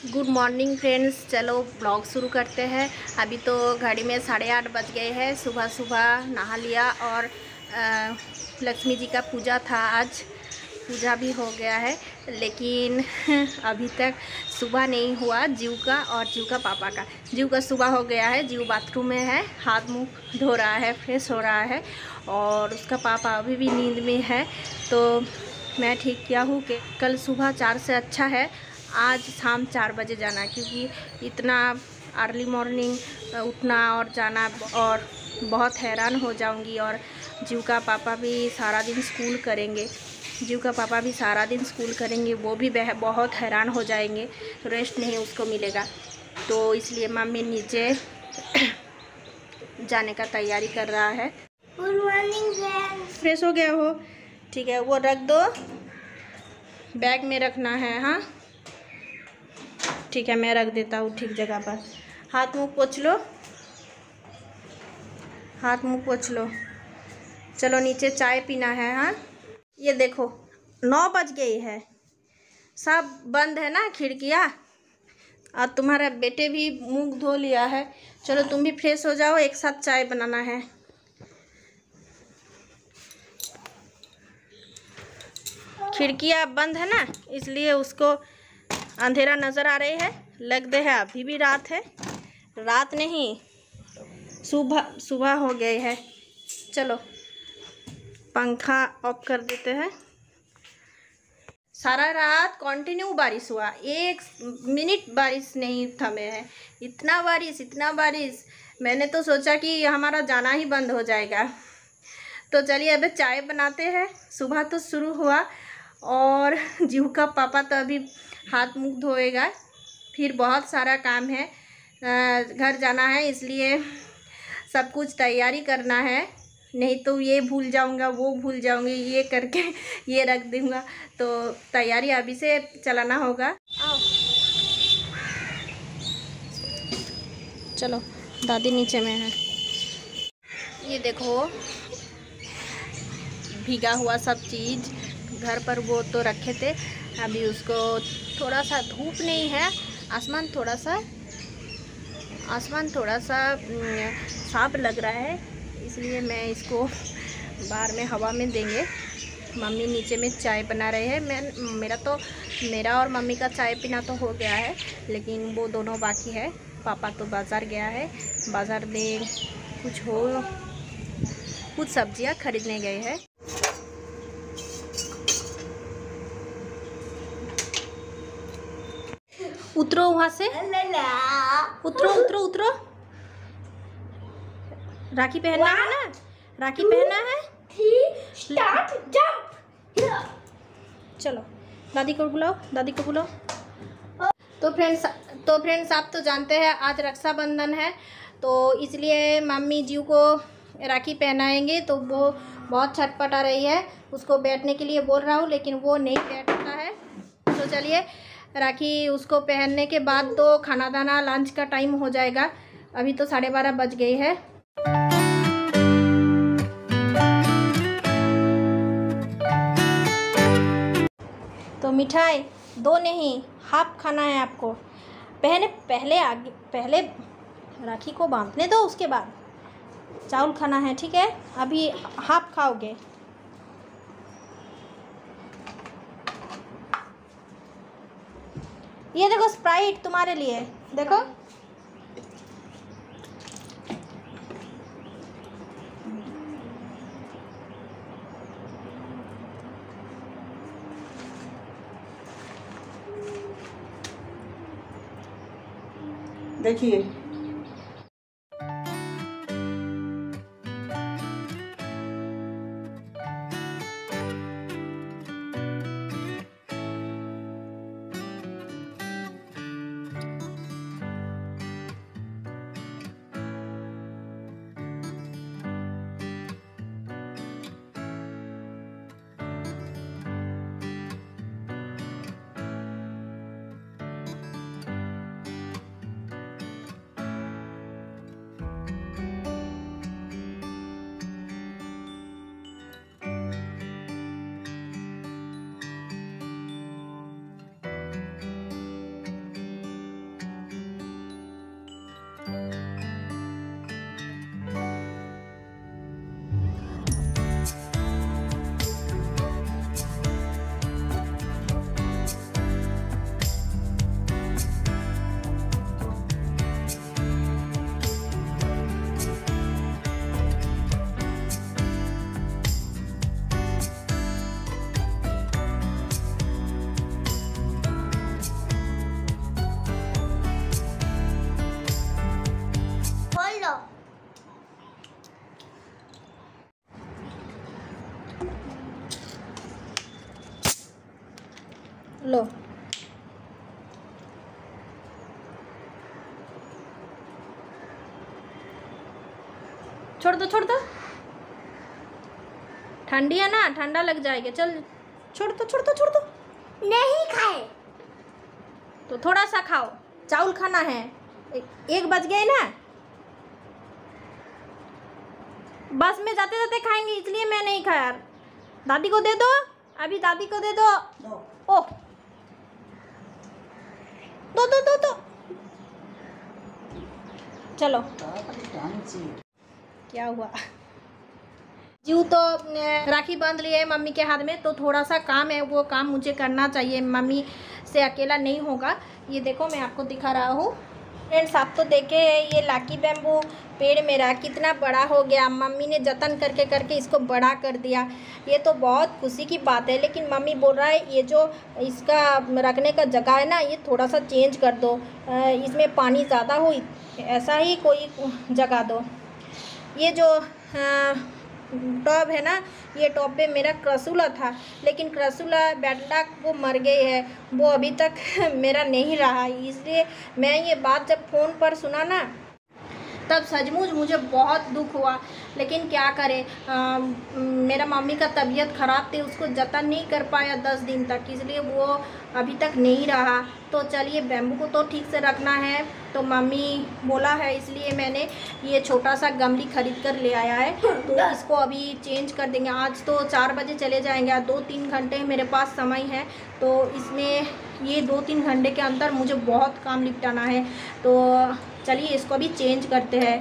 Good morning friends. चलो blog शुरू करते हैं। अभी तो घड़ी में 8:30 बज गए हैं। सुबह सुबह नहा लिया और लक्ष्मी जी का पूजा था। आज पूजा भी हो गया है, लेकिन अभी तक सुबह नहीं हुआ जीव का और जीव का पापा का। जीव का सुबह हो गया है, जीव बाथरूम में है, हाथ मुंह धो रहा है, फ्रेश हो रहा है, और उसका पापा अभी भी नींद में है। तो मैं ठीक किया हूँ कि कल सुबह 4 से अच्छा है आज शाम 4 बजे जाना, क्योंकि इतना अर्ली मॉर्निंग उठना और जाना और बहुत हैरान हो जाऊंगी। और जीव का पापा भी सारा दिन स्कूल करेंगे, वो भी बहुत हैरान हो जाएंगे, रेस्ट नहीं उसको मिलेगा। तो इसलिए मम्मी नीचे जाने का तैयारी कर रहा है। Good morning friends. फ्रेश हो गया हो? ठीक है, वो रख दो, बैग में रखना है। हाँ ठीक है, मैं रख देता हूँ ठीक जगह पर। हाथ मुंह पोंछ लो, चलो नीचे चाय पीना है। हाँ ये देखो 9 बज गई है, सब बंद है ना खिड़कियाँ, और तुम्हारा बेटे भी मुंह धो लिया है। चलो तुम भी फ्रेश हो जाओ, एक साथ चाय बनाना है। खिड़कियाँ बंद है ना, इसलिए उसको अंधेरा नज़र आ रही है। लगते है अभी भी रात है, रात नहीं सुबह हो गई है। चलो पंखा ऑफ कर देते हैं। सारा रात कंटिन्यू बारिश हुआ, 1 मिनट बारिश नहीं थमे है। इतना बारिश, मैंने तो सोचा कि हमारा जाना ही बंद हो जाएगा। तो चलिए अब चाय बनाते हैं। सुबह तो शुरू हुआ, और जीव का पापा तो अभी हाथ मुंह धोएगा, फिर बहुत सारा काम है, घर जाना है, इसलिए सब कुछ तैयारी करना है। नहीं तो ये भूल जाऊंगा, वो भूल जाऊंगी, ये करके ये रख दूंगा। तो तैयारी अभी से चलाना होगा। आओ चलो, दादी नीचे में है। ये देखो भीगा हुआ सब चीज़ घर पर वो तो रखे थे, अभी उसको थोड़ा सा धूप नहीं है, आसमान थोड़ा सा साफ लग रहा है, इसलिए मैं इसको बाहर में हवा में देंगे। मम्मी नीचे में चाय बना रहे हैं। मेरा और मम्मी का चाय पीना तो हो गया है, लेकिन वो दोनों बाकी है। पापा तो बाज़ार गया है, बाज़ार में कुछ सब्जियां खरीदने गए हैं। उतरो वहाँ से, उतरो। राखी पहनना है ना, राखी पहनना है। चलो दादी को बुलाओ। तो फ्रेंड्स आप तो जानते हैं आज रक्षाबंधन है, तो इसलिए मम्मी जी को राखी पहनाएंगे। तो वो बहुत छटपटा रही है, उसको बैठने के लिए बोल रहा हूँ, लेकिन वो नहीं बैठता है। तो चलिए राखी उसको पहनने के बाद तो खाना दाना लंच का टाइम हो जाएगा। अभी तो 12:30 बज गई है। तो मिठाई 2 नहीं, हाफ खाना है आपको। पहले राखी को बांधने दो, उसके बाद चावल खाना है, ठीक है? अभी हाफ खाओगे। ये देखो स्प्राइट तुम्हारे लिए, देखो। देखिए लो। छोड़ दो छोड़ दो, ठंडी है ना, ठंडा लग जाएगा। चल छोड़ दो छोड़ दो छोड़ दो। नहीं खाए तो थोड़ा सा खाओ, चावल खाना है। 1 बज गए ना, बस में जाते जाते खाएंगे, इसलिए मैं नहीं खाया। दादी को दे दो, अभी दादी को दे दो। ओ दो दो दो दो। चलो क्या हुआ, जीव तो राखी बांध लिए है मम्मी के हाथ में, तो थोड़ा सा काम है, वो काम मुझे करना चाहिए, मम्मी से अकेला नहीं होगा। ये देखो मैं आपको दिखा रहा हूँ फ्रेंड्स, आप तो देखे ये लाकी बैम्बू पेड़ मेरा कितना बड़ा हो गया। मम्मी ने जतन करके करके इसको बड़ा कर दिया, ये तो बहुत खुशी की बात है। लेकिन मम्मी बोल रहा है ये जो इसका रखने का जगह है ना, ये थोड़ा सा चेंज कर दो, इसमें पानी ज़्यादा हो, ऐसा ही कोई जगह दो। ये जो टॉब है ना, ये टॉब पे मेरा क्रसूला था, लेकिन क्रसूला बैड लक वो मर गई है, वो अभी तक मेरा नहीं रहा। इसलिए मैं ये बात जब फ़ोन पर सुना ना, तब सचमुच मुझे बहुत दुख हुआ। लेकिन क्या करें, मेरा मम्मी का तबीयत ख़राब थी, उसको जतन नहीं कर पाया 10 दिन तक, इसलिए वो अभी तक नहीं रहा। तो चलिए बैम्बू को तो ठीक से रखना है, तो मम्मी बोला है, इसलिए मैंने ये छोटा सा गमली खरीद कर ले आया है। तो इसको अभी चेंज कर देंगे। आज तो 4 बजे चले जाएंगे, 2-3 घंटे मेरे पास समय है, तो इसमें ये 2-3 घंटे के अंदर मुझे बहुत काम निपटाना है। तो चलिए इसको भी चेंज करते हैं।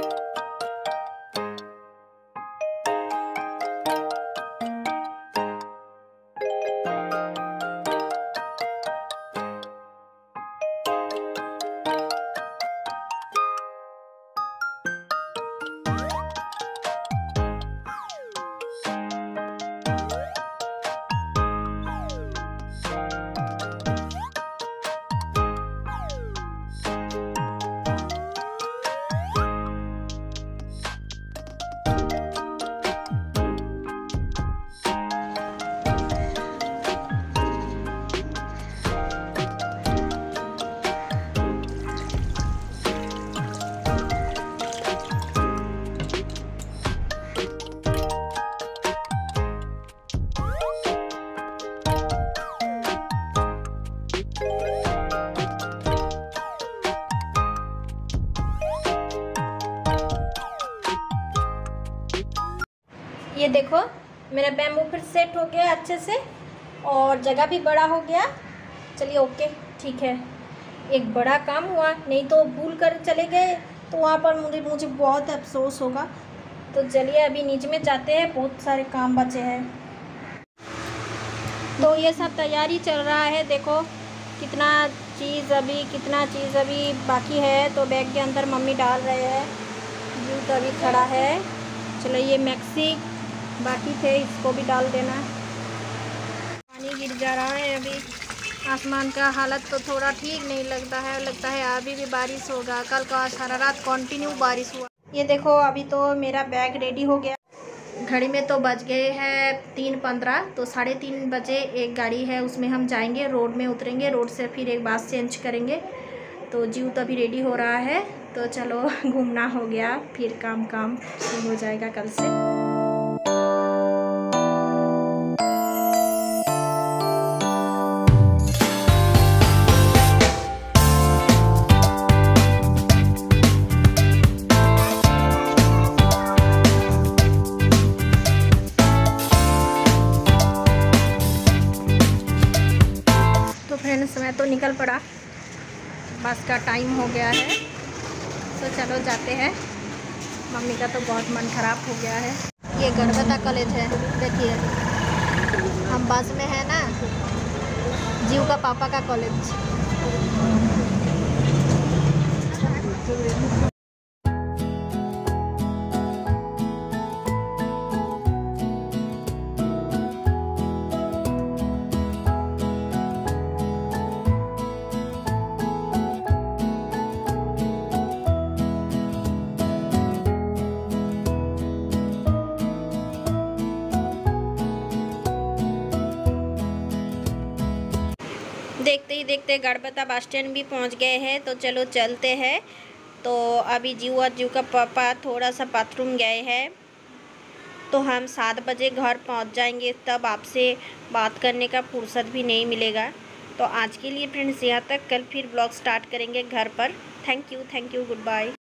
ये देखो मेरा बैम्बू फिर सेट हो गया अच्छे से, और जगह भी बड़ा हो गया। चलिए ओके ठीक है, एक बड़ा काम हुआ, नहीं तो भूल कर चले गए तो वहाँ पर मुझे बहुत अफसोस होगा। तो चलिए अभी नीचे में जाते हैं, बहुत सारे काम बचे हैं। तो ये सब तैयारी चल रहा है, देखो कितना चीज़ अभी बाकी है। तो बैग के अंदर मम्मी डाल रहे हैं, जूट तो अभी खड़ा है। चलो ये मैक्सी बाकी थे, इसको भी डाल देना। पानी गिर जा रहा है अभी, आसमान का हालत तो थोड़ा ठीक नहीं लगता है अभी भी बारिश होगा। कल का सारा रात कंटिन्यू बारिश हुआ। ये देखो अभी तो मेरा बैग रेडी हो गया। घड़ी में तो बज गए हैं 3:15, तो 3:30 बजे एक गाड़ी है, उसमें हम जाएंगे, रोड में उतरेंगे, रोड से फिर एक बस चेंज करेंगे। तो जीव तो अभी रेडी हो रहा है, तो चलो घूमना हो गया, फिर काम शुरू हो जाएगा कल से। तो फ्रेंड्स मैं तो निकल पड़ा, बस का टाइम हो गया है, तो चलो जाते हैं। मम्मी का तो बहुत मन खराब हो गया है। ये गढ़बता कॉलेज है, देखिए हम बस में है ना, जीव का पापा का कॉलेज। देखते गड़बता बस स्टैंड भी पहुंच गए हैं, तो चलो चलते हैं। तो अभी जीव का पापा थोड़ा सा बाथरूम गए हैं, तो हम 7 बजे घर पहुंच जाएंगे, तब आपसे बात करने का फुर्सत भी नहीं मिलेगा। तो आज के लिए फ्रेंड्स यहाँ तक, कल फिर ब्लॉग स्टार्ट करेंगे घर पर। Thank you, good bye.